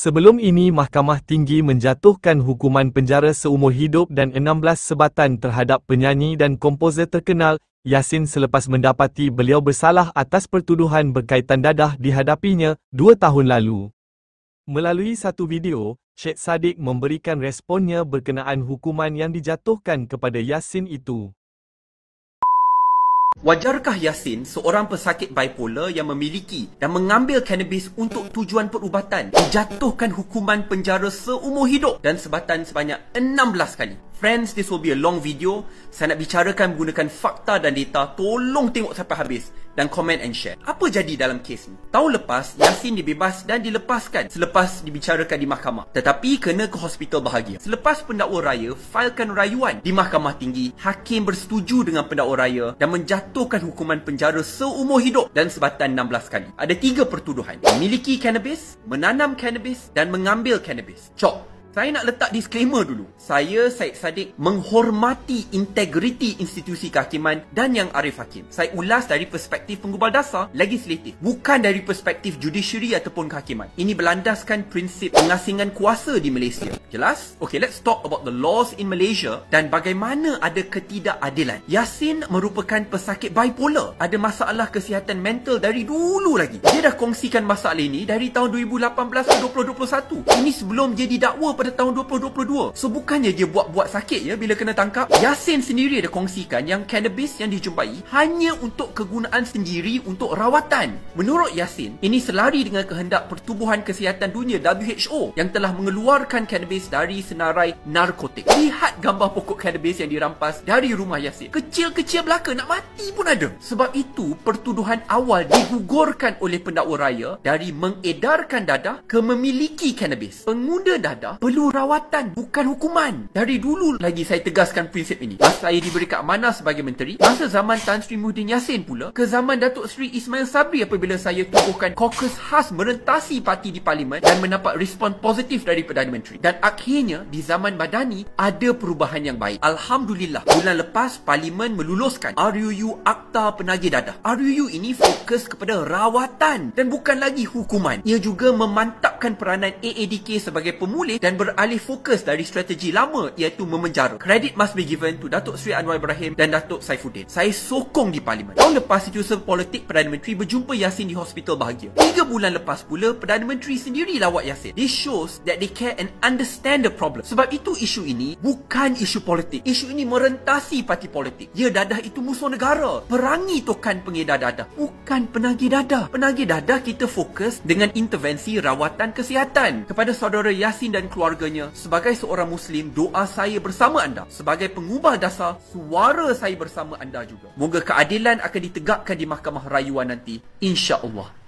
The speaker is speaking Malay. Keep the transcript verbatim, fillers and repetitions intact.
Sebelum ini Mahkamah Tinggi menjatuhkan hukuman penjara seumur hidup dan enam belas sebatan terhadap penyanyi dan komposer terkenal, Yassin selepas mendapati beliau bersalah atas pertuduhan berkaitan dadah dihadapinya dua tahun lalu. Melalui satu video, Syed Saddiq memberikan responnya berkenaan hukuman yang dijatuhkan kepada Yassin itu. Wajarkah Yassin, seorang pesakit bipolar yang memiliki dan mengambil cannabis untuk tujuan perubatan, dijatuhkan hukuman penjara seumur hidup dan sebatan sebanyak enam belas kali? Friends, this will be a long video. Saya nak bicarakan menggunakan fakta dan data. Tolong tengok sampai habis dan komen and share. Apa jadi dalam kes ni? Tahun lepas, Yassin dibebas dan dilepaskan selepas dibicarakan di mahkamah. Tetapi kena ke hospital bahagia. Selepas pendakwa raya failkan rayuan di Mahkamah Tinggi, hakim bersetuju dengan pendakwa raya dan menjatuhkan hukuman penjara seumur hidup dan sebatan enam belas kali. Ada tiga pertuduhan: memiliki cannabis, menanam cannabis dan mengambil cannabis. Cok. Saya nak letak disclaimer dulu. Saya, Syed Saddiq, menghormati integriti institusi kehakiman dan yang arif hakim. Saya ulas dari perspektif penggubal dasar legislatif, bukan dari perspektif judiciary ataupun kehakiman. Ini berlandaskan prinsip pengasingan kuasa di Malaysia. Jelas? Okay, let's talk about the laws in Malaysia dan bagaimana ada ketidakadilan. Yassin merupakan pesakit bipolar. Ada masalah kesihatan mental dari dulu lagi. Dia dah kongsikan masalah ini dari tahun dua ribu lapan belas ke dua ribu dua puluh satu. Ini sebelum dia didakwa pada tahun dua ribu dua puluh dua. So bukannya dia buat-buat sakit ya bila kena tangkap. Yassin sendiri ada kongsikan yang cannabis yang dijumpai hanya untuk kegunaan sendiri untuk rawatan. Menurut Yassin, ini selari dengan kehendak Pertubuhan Kesihatan Dunia W H O yang telah mengeluarkan cannabis dari senarai narkotik. Lihat gambar pokok cannabis yang dirampas dari rumah Yassin. Kecil-kecil belaka, nak mati pun ada. Sebab itu pertuduhan awal digugurkan oleh pendakwa raya dari mengedarkan dadah ke memiliki cannabis. Pengguna dadah perlu rawatan, bukan hukuman. Dari dulu lagi saya tegaskan prinsip ini. Masa saya diberi keamanan sebagai menteri, masa zaman Tan Sri Muhyiddin Yassin pula, ke zaman Datuk Seri Ismail Sabri apabila saya tubuhkan caucus khas merentasi parti di parlimen dan mendapat respon positif dari Perdana Menteri. Dan akhirnya di zaman Madani ada perubahan yang baik. Alhamdulillah, bulan lepas parlimen meluluskan R U U Akta Penagih Dadah. R U U ini fokus kepada rawatan dan bukan lagi hukuman. Ia juga memantapkan peranan A A D K sebagai pemulih dan beralih fokus dari strategi lama iaitu memenjara. Credit must be given to Datuk Seri Anwar Ibrahim dan Datuk Saifuddin. Saya sokong di parlimen. Tahun lepas situasi politik Perdana Menteri berjumpa Yassin di hospital bahagia. Tiga bulan lepas pula Perdana Menteri sendiri lawat Yassin. This shows that they care and understand the problem. Sebab itu isu ini bukan isu politik. Isu ini merentasi parti politik. Ya, dadah itu musuh negara. Perangi tokan pengedar dadah, bukan penagih dadah. Penagih dadah kita fokus dengan intervensi rawatan kesihatan. Kepada saudara Yassin dan keluarganya, sebagai seorang Muslim, doa saya bersama anda. Sebagai pengubah dasar, suara saya bersama anda juga. Moga keadilan akan ditegakkan di mahkamah rayuan nanti, insya-Allah.